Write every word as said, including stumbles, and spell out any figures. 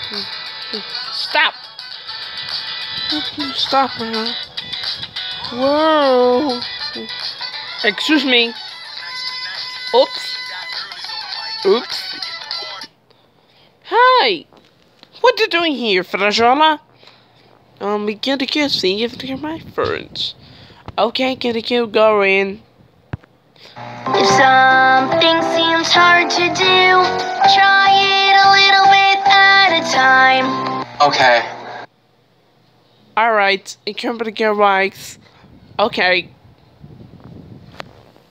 Stop! Stop, man. Whoa! Excuse me. Oops. Oops. Hi! What are you doing here, Frajola? Um, we gotta go see if they're my friends. Okay, gotta go going. If something seems hard to do, try it a little bit at a time. Okay. Alright, I come to go right. Okay.